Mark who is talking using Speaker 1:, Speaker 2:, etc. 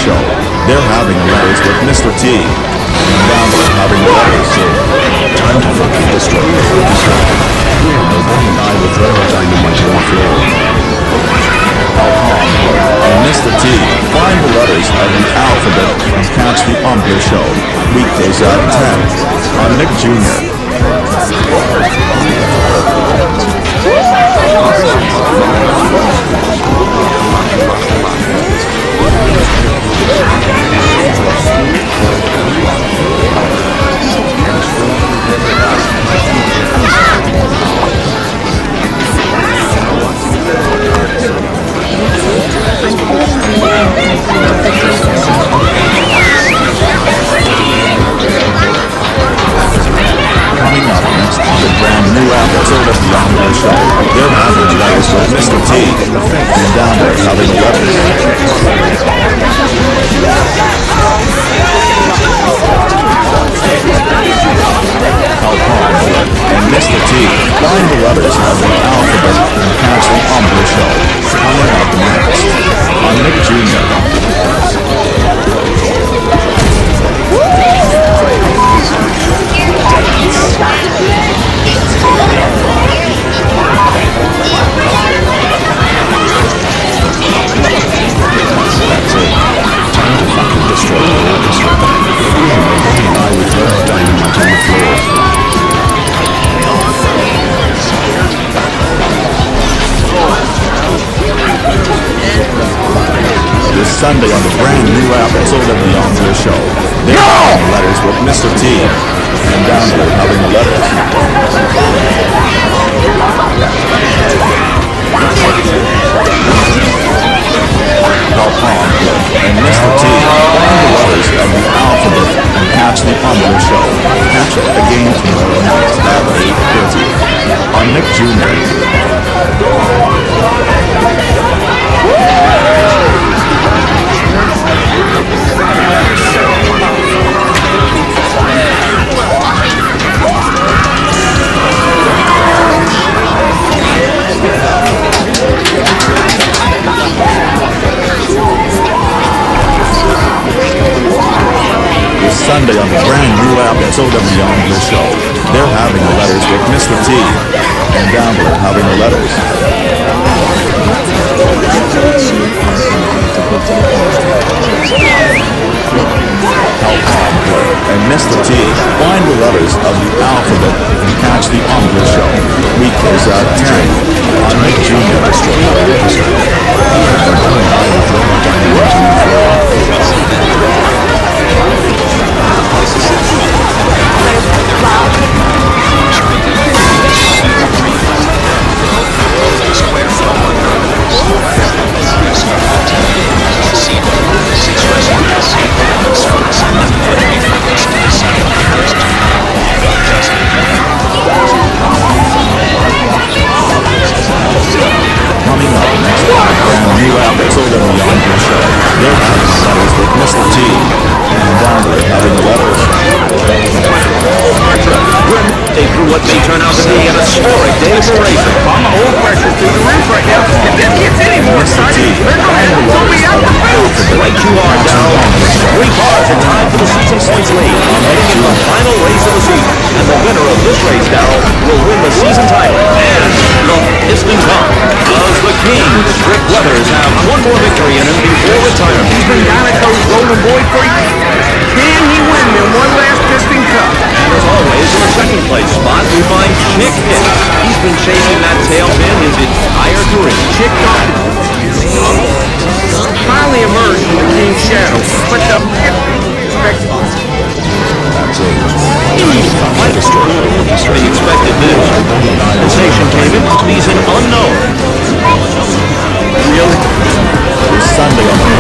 Speaker 1: show. They're having letters with Mr. T. And down there having letters.
Speaker 2: Time to fucking destroy the orchestra. Nobody and I will throw a dynamite on the floor.
Speaker 1: And Mr. T. Find the letters of the alphabet and catch the Umbler Show. Weekdays at 10 on Nick Jr. Coming up next on the brand new episode of the Umbler Show, they're having letters with Mr. T. And down there having letters. And Mr. T. Find the letters of the alphabet and catch the Umbler Show. Coming up next on Nick Jr.
Speaker 2: That's it. Time to fucking destroy the orchestra. Nobody and I will throw a dynamite on the floor.
Speaker 1: This Sunday on the brand new episode of the Umbler Show. They're having letters with Mr. T. And down there having the letters. And Mr. T. Find the letters of the alphabet and catch the Umbler Show. Catch it again tomorrow night at 8:30 on Nick Jr. Sunday on the brand new episode of the Umbler Show. They're having the letters with Mr. T. And down there having the letters. And Mr. T. Find the letters of the alphabet and catch the Umbler Show. Weekdays at 10 on Nick Jr. Coming up next on a brand new episode of the Umbler Show. They're having letters with Mr. T. And down there having the letters.
Speaker 3: They threw what may turn out to be an historic day for racing.
Speaker 4: Mama, old pressure through the roof right now. If this gets any more exciting, they're going to have to throw me out the field.
Speaker 3: Right you are, Darrell. 3 cars in time for the season points lead. Heading into the final race of the season. And the winner of this race, Darrell, will win the season title. And the Piston Cup. Does the King, Rick Weathers, have one more victory in him before retirement?
Speaker 4: He's been Dinoco's golden boy for years. Can he win them one last Piston Cup?
Speaker 3: And as always, in the second place spot, we find Chick Hicks. He's been chasing that tail pin his entire career.
Speaker 4: Chick finally emerged from the King's shadow, but the
Speaker 2: That's it.
Speaker 3: The expected news. Sensation came in, season unknown.
Speaker 1: Really? This Sunday on the